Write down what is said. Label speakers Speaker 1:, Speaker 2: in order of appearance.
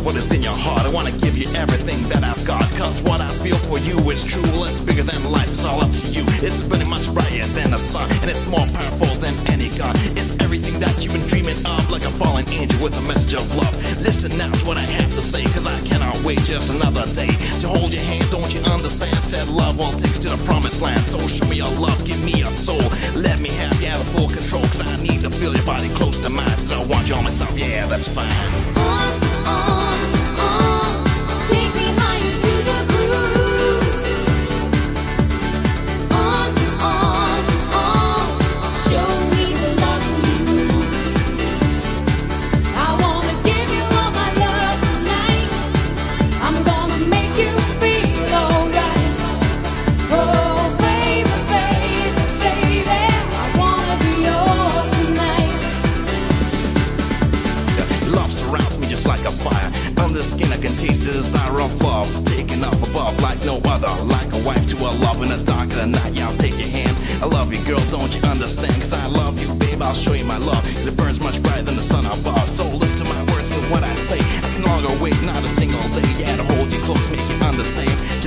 Speaker 1: what is in your heart. I wanna give you everything that I've got, cause what I feel for you is true. It's bigger than life, it's all up to you. It's pretty much brighter than the sun, and it's more powerful than any gun. It's everything that you've been dreaming of, like a fallen angel with a message of love. Listen now to what I have to say, cause I cannot wait just another day to hold your hand. Don't you understand? Said love all takes to the promised land. So show me your love, give me your soul. Let me have you out of full control, cause I need to feel your body close to mine. So I want you all myself, yeah, that's fine.
Speaker 2: Take me higher through the groove. On, show me the love in you. I wanna give you all my love tonight. I'm gonna make you feel alright. Oh, baby, baby, baby, I wanna be yours tonight.
Speaker 1: Love surrounds me just like a fire. Under the skin I can taste the desire of love, taking up above like no other. Like a wife to a love in the dark of the night. Yeah, I'll take your hand. I love you, girl, don't you understand? Cause I love you, babe, I'll show you my love. Cause it burns much brighter than the sun above. So listen to my words and what I say. I can no longer wait, not a single day. Yeah, to hold you close, make you understand.